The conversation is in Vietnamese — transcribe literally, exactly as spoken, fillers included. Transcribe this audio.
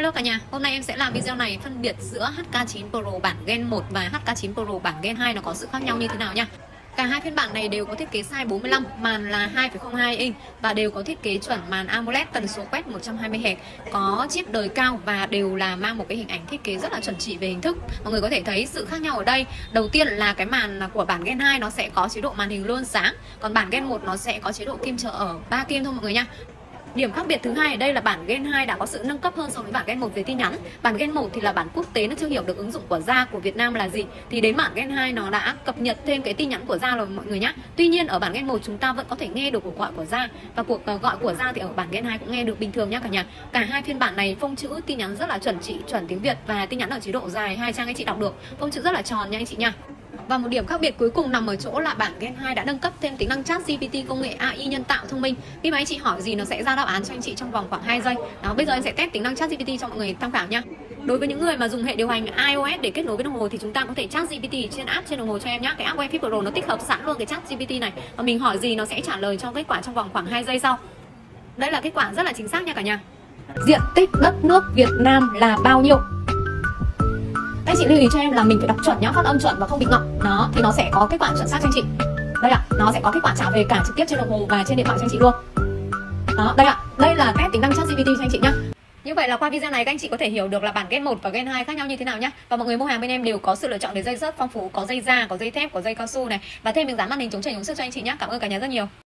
Hello cả nhà, hôm nay em sẽ làm video này phân biệt giữa hát ca chín Pro bản Gen một và hát ca chín Pro bản Gen hai nó có sự khác nhau như thế nào nha. Cả hai phiên bản này đều có thiết kế size bốn mươi lăm, màn là hai phẩy không hai inch và đều có thiết kế chuẩn màn AMOLED tần số quét một trăm hai mươi héc, có chip đời cao và đều là mang một cái hình ảnh thiết kế rất là chuẩn chỉ về hình thức. Mọi người có thể thấy sự khác nhau ở đây. Đầu tiên là cái màn của bản Gen hai nó sẽ có chế độ màn hình luôn sáng, còn bản Gen một nó sẽ có chế độ kim trợ ở ba kim thôi mọi người nha. Điểm khác biệt thứ hai ở đây là bản Gen hai đã có sự nâng cấp hơn so với bản Gen một về tin nhắn. Bản Gen một thì là bản quốc tế, nó chưa hiểu được ứng dụng của da của Việt Nam là gì. Thì đến bản Gen hai nó đã cập nhật thêm cái tin nhắn của da rồi mọi người nhé. Tuy nhiên ở bản Gen một chúng ta vẫn có thể nghe được cuộc gọi của da, và cuộc gọi của da thì ở bản Gen hai cũng nghe được bình thường nha cả nhà. Cả hai phiên bản này phông chữ tin nhắn rất là chuẩn chỉ, chuẩn tiếng Việt và tin nhắn ở chế độ dài hai trang anh chị đọc được. Phông chữ rất là tròn nha anh chị nha. Và một điểm khác biệt cuối cùng nằm ở chỗ là bản Gen hai đã nâng cấp thêm tính năng chat giê pê tê công nghệ a i nhân tạo thông minh. Khi mà anh chị hỏi gì nó sẽ ra đáp án cho anh chị trong vòng khoảng hai giây. Đó, bây giờ em sẽ test tính năng chat giê pê tê cho mọi người tham khảo nha. Đối với những người mà dùng hệ điều hành iOS để kết nối với đồng hồ thì chúng ta có thể chat giê pê tê trên app trên đồng hồ cho em nhé. Cái app Webfit Pro nó tích hợp sẵn luôn cái chat giê pê tê này. Và mình hỏi gì nó sẽ trả lời cho kết quả trong vòng khoảng hai giây sau. Đây là kết quả rất là chính xác nha cả nhà. Diện tích đất nước Việt Nam là bao nhiêu? Các chị lưu ý cho em là mình phải đọc chuẩn nhá, phát âm chuẩn và không bị ngọng. Đó, thì nó sẽ có kết quả chuẩn xác cho anh chị. Đây ạ, nó sẽ có kết quả trả về cả trực tiếp trên đồng hồ và trên điện thoại cho anh chị luôn. Đó, đây ạ, đây là test tính năng chat giê pê tê cho anh chị nhá. Như vậy là qua video này các anh chị có thể hiểu được là bản Gen một và Gen hai khác nhau như thế nào nhá. Và mọi người mua hàng bên em đều có sự lựa chọn về dây rất phong phú, có dây da, có dây thép, có dây cao su này, và thêm miếng dán màn hình chống chảy chống xước cho anh chị nhá. Cảm ơn cả nhà rất nhiều.